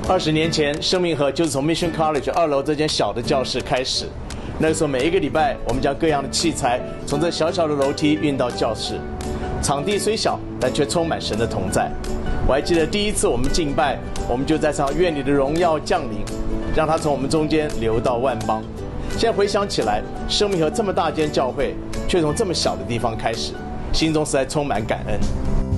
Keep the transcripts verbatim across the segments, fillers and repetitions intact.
二十年前，生命河就是从 Mission College 二楼这间小的教室开始。那个时候，每一个礼拜，我们将各样的器材从这小小的楼梯运到教室。场地虽小，但却充满神的同在。我还记得第一次我们敬拜，我们就在唱愿你的荣耀降临，让它从我们中间流到万邦。现在回想起来，生命河这么大间教会，却从这么小的地方开始，心中实在充满感恩。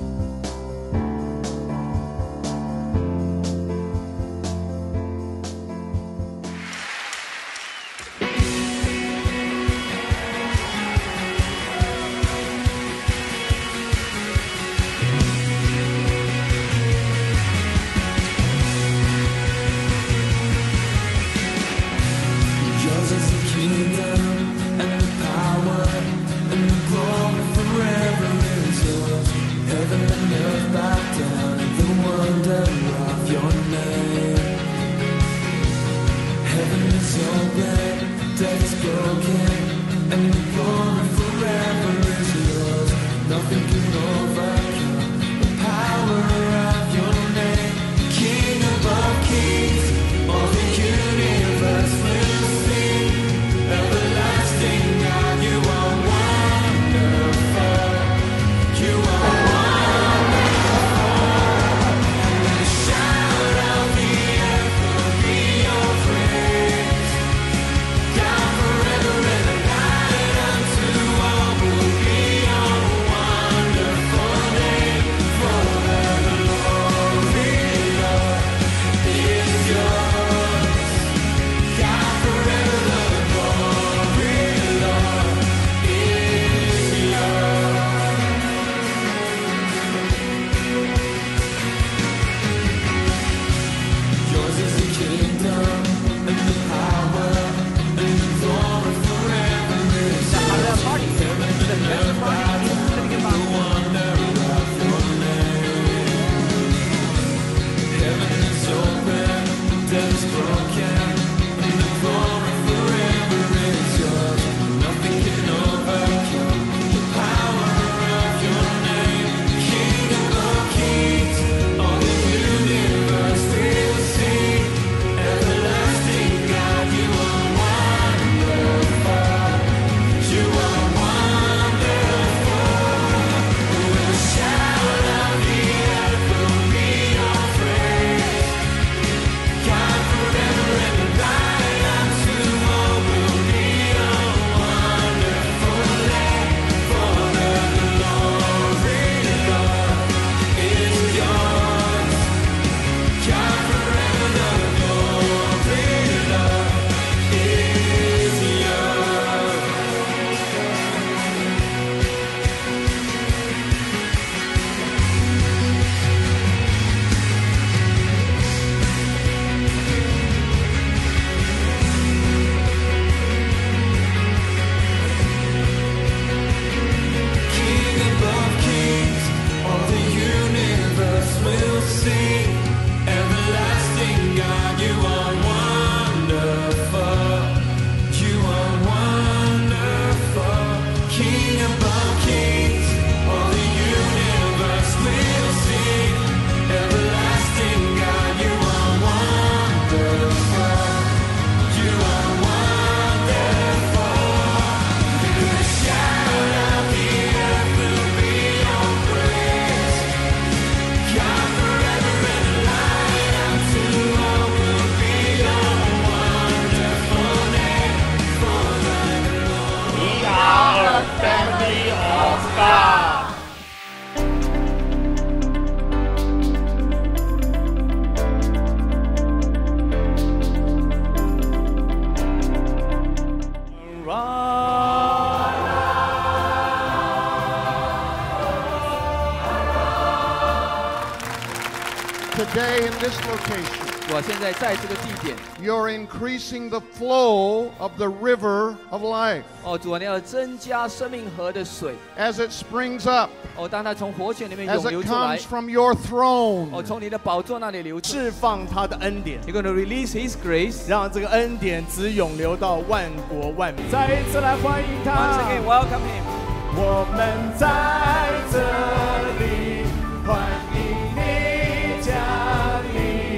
Today in this location, 我现在在这个地点， you're increasing the flow of the river of life. 哦，主啊，你要增加生命河的水， As it springs up, 哦，当它从活泉里面 as 涌流 it 出来 comes，from your throne, 哦，从你的宝座那里流出， 释放他的恩典， You're going to release His grace， 让这个恩典只涌流到万国万民。再一次来欢迎 Once 他。 again, welcome Him。 我们在这里欢迎你降临。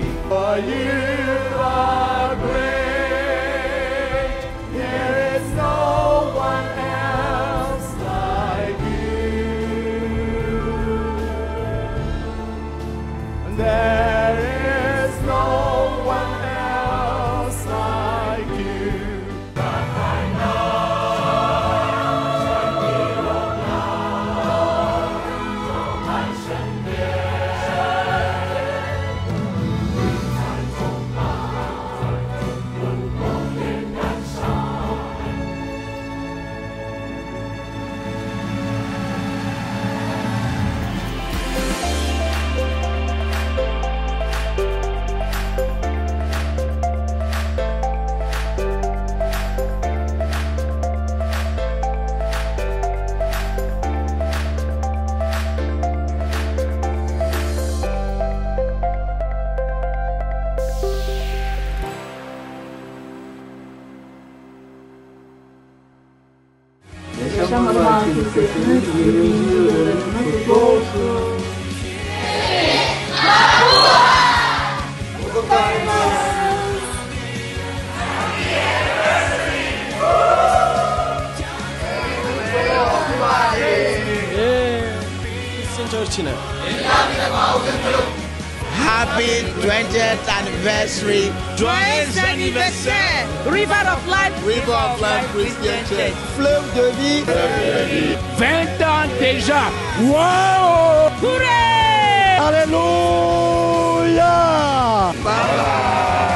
For you are great. There is no one else like you. There is no one else like you. Happy twentieth anniversary. Joyeux anniversaire. River of Life. River of Life Christian Church. Fleuve de vie. vingt ans déjà. Wow! Hooray! Alléluia!